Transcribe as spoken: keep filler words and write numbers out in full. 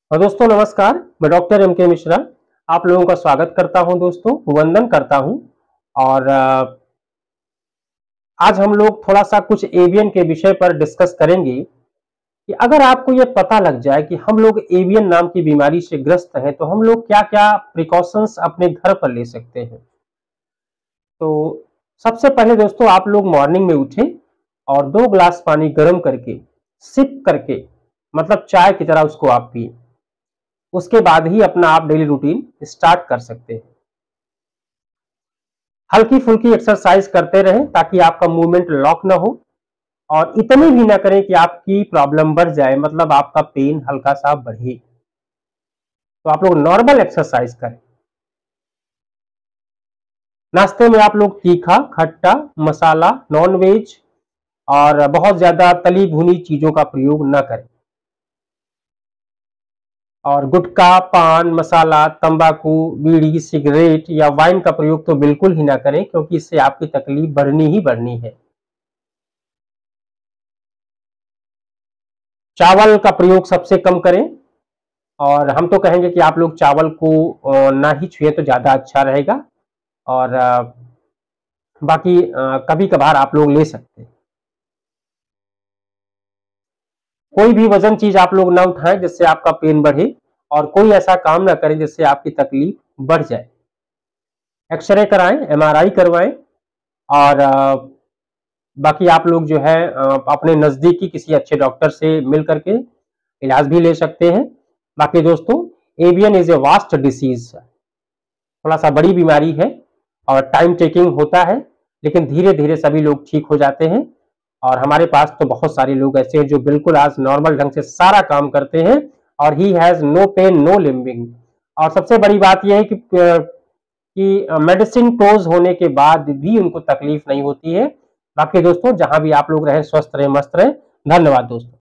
और दोस्तों नमस्कार, मैं डॉक्टर एम के मिश्रा आप लोगों का स्वागत करता हूं दोस्तों, वंदन करता हूं। और अ, आज हम लोग थोड़ा सा कुछ एवियन के विषय पर डिस्कस करेंगे कि अगर आपको ये पता लग जाए कि हम लोग एवियन नाम की बीमारी से ग्रस्त हैं, तो हम लोग क्या-क्या प्रिकॉशंस अपने घर पर ले सकते हैं। तो सबसे पहले दोस्तों आप लोग मॉर्निंग में उठें और दो ग्लास पानी गर्म करके, सिप करके, मतलब चाय की तरह उसको आप पिएँ। उसके बाद ही अपना आप डेली रूटीन स्टार्ट कर सकते हैं। हल्की-फुल्की एक्सरसाइज करते रहें ताकि आपका मूवमेंट लॉक ना हो और इतनी भी ना करें कि आपकी प्रॉब्लम बढ़ जाए, मतलब आपका पेन हल्का-सा बढ़े। तो आप लोग नॉर्मल एक्सरसाइज करें। नाश्ते में आप लोग तीखा, खट्टा, मसाला, नॉन-वेज और बहुत ज़्यादा तली-भुनी चीज़ों का प्रयोग ना करें। और गुटखा, पान मसाला, तंबाकू, बीड़ी, सिगरेट या वाइन का प्रयोग तो बिल्कुल ही ना करें, क्योंकि इससे आपकी तकलीफ बढ़नी ही बढ़नी है। चावल का प्रयोग सबसे कम करें और हम तो कहेंगे कि आप लोग चावल को अ, ना ही छुएँ तो ज़्यादा अच्छा रहेगा। और अ, बाकी अ, कभी-कभार आप लोग ले सकते हैं। कोई भी वज़न चीज़ आप लोग ना उठाएँ जिससे आपका पेन बढ़े और कोई ऐसा काम ना करें जिससे आपकी तकलीफ बढ़ जाए। एक्स-रे कराएँ, एम आर आई करवाएँ और अ, बाकी आप लोग जो है अ, अपने नज़दीकी किसी अच्छे डॉक्टर से मिल कर के इलाज भी ले सकते हैं। बाकी दोस्तों, avian is a vast disease, थोड़ा-सा बड़ी बीमारी है और टाइम टेकिंग होता है, लेकिन धीरे-धीरे सभी लोग ठीक हो जाते हैं। और हमारे पास तो बहुत सारे लोग ऐसे हैं जो बिल्कुल आज नॉर्मल ढंग से सारा काम करते हैं और he has no pain, no limping. और सबसे बड़ी बात ये है कि अ, कि अ, मेडिसिन डोज़ होने के बाद भी उनको तकलीफ नहीं होती है। बाकी दोस्तों, जहाँ भी आप लोग रहें, स्वस्थ रहें, मस्त रहें। धन्यवाद दोस्तों।